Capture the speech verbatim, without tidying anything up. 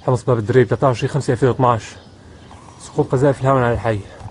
حمص باب الدريب ثلاثة وعشرين خمسة ألفين واثناشر. سقوط قذائف الهاون على الحي.